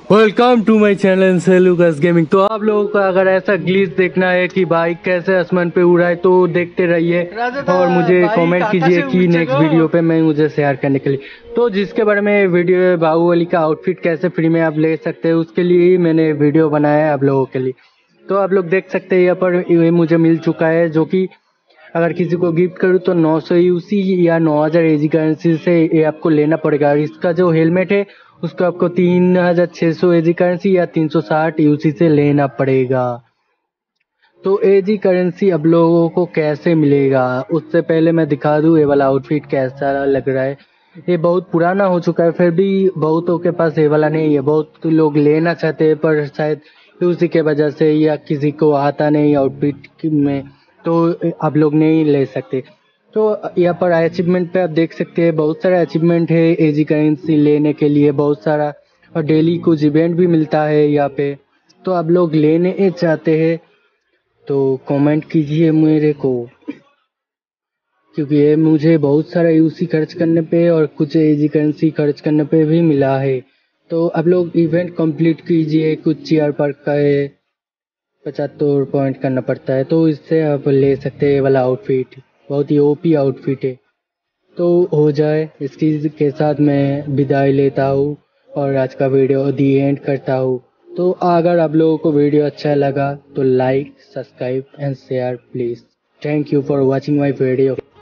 Welcome to my channel Seleucus gaming. तो आप लोगों को अगर ऐसा ग्लिच देखना है कि बाइक कैसे आसमान पे उड़ाए तो देखते रहिए और मुझे कमेंट कीजिए कि नेक्स्ट वीडियो पे मैं मुझे शेयर करने के लिए। तो जिसके बारे में वीडियो है बाहुबली का आउटफिट कैसे फ्री में आप ले सकते हैं उसके लिए ही मैंने वीडियो बनाया है आप लोगों के लिए। तो आप लोग देख सकते हैं यहाँ पर ये मुझे मिल चुका है, जो कि अगर किसी को गिफ्ट करूँ तो 900 यूसी या 9000 एजी करेंसी से ये आपको लेना पड़ेगा। और इसका जो हेलमेट है उसको आपको 3600 एजी करेंसी या 360 यूसी से लेना पड़ेगा। तो एजी करेंसी अब लोगों को कैसे मिलेगा उससे पहले मैं दिखा दूं ये वाला आउटफिट कैसा लग रहा है। ये बहुत पुराना हो चुका है, फिर भी बहुतों के पास ये वाला नहीं है। बहुत लोग लेना चाहते हैं पर शायद उसी के वजह से या किसी को आता नहीं आउटफिट में, तो आप लोग नहीं ले सकते। तो यहाँ पर अचीवमेंट पे आप देख सकते हैं बहुत सारा अचीवमेंट है एजी करेंसी लेने के लिए, बहुत सारा, और डेली कुछ इवेंट भी मिलता है यहाँ पे। तो आप लोग लेने चाहते हैं तो कमेंट कीजिए मेरे को, क्योंकि ये मुझे बहुत सारा यूसी खर्च करने पे और कुछ एजी करेंसी खर्च करने पे भी मिला है। तो आप लोग इवेंट कंप्लीट कीजिए, कुछ चेयर पर का है 75 पॉइंट करना पड़ता है, तो इससे आप ले सकते हैं ये वाला आउटफिट, बहुत ही ओपी आउटफिट है। तो हो जाए इसकी के साथ मैं विदाई लेता हूँ और आज का वीडियो दी एंड करता हूँ। तो अगर आप लोगों को वीडियो अच्छा लगा तो like subscribe and share please. Thank you for watching my video.